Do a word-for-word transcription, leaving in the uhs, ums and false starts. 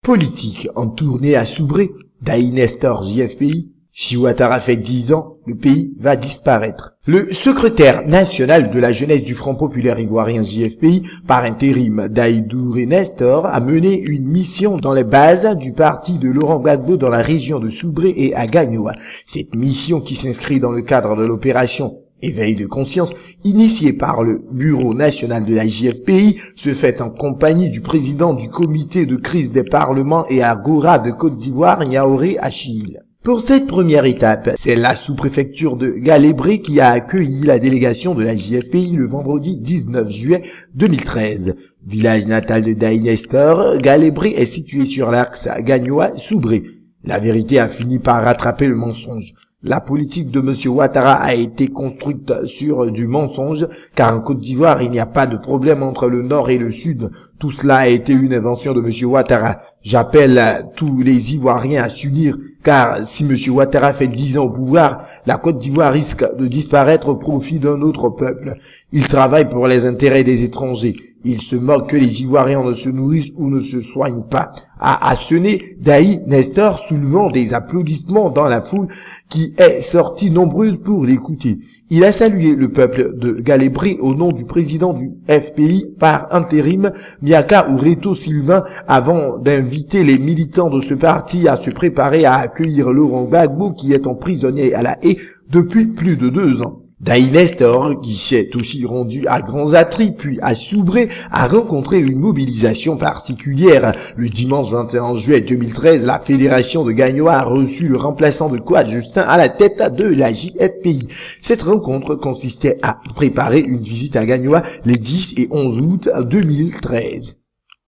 Politique en tournée à Soubré, Daï Nestor J F P I. Si Ouattara fait dix ans, le pays va disparaître. Le secrétaire national de la jeunesse du Front populaire ivoirien J F P I, par intérim Daï Douré Nestor, a mené une mission dans les bases du parti de Laurent Gbagbo dans la région de Soubré et à Gagnoa. Cette mission, qui s'inscrit dans le cadre de l'opération Éveil de conscience, initié par le Bureau national de la J F P I, se fait en compagnie du président du comité de crise des parlements et Agora de Côte d'Ivoire, Niaoré Achille. Pour cette première étape, c'est la sous-préfecture de Galébré qui a accueilli la délégation de la J F P I le vendredi dix-neuf juillet deux mille treize. Village natal de Daï Nestor, Galébré est situé sur l'axe Gagnoa-Soubré. La vérité a fini par rattraper le mensonge. La politique de M. Ouattara a été construite sur du mensonge, car en Côte d'Ivoire, il n'y a pas de problème entre le nord et le sud. Tout cela a été une invention de M. Ouattara. J'appelle tous les Ivoiriens à s'unir, car si M. Ouattara fait dix ans au pouvoir, la Côte d'Ivoire risque de disparaître au profit d'un autre peuple. Il travaille pour les intérêts des étrangers. Il se moque que les Ivoiriens ne se nourrissent ou ne se soignent pas. A sonné Daï Nestor, soulevant des applaudissements dans la foule qui est sortie nombreuse pour l'écouter. Il a salué le peuple de Galébré au nom du président du F P I par intérim, Miaka Oureto Sylvain, avant d'inviter les militants de ce parti à se préparer à accueillir Laurent Gbagbo, qui est emprisonné à La Haye depuis plus de deux ans. Daï Nestor, qui s'est aussi rendu à Grands Atri puis à Soubré, a rencontré une mobilisation particulière. Le dimanche vingt et un juillet deux mille treize, la fédération de Gagnoa a reçu le remplaçant de Kouad Justin à la tête de la J F P I. Cette rencontre consistait à préparer une visite à Gagnoa les dix et onze août deux mille treize.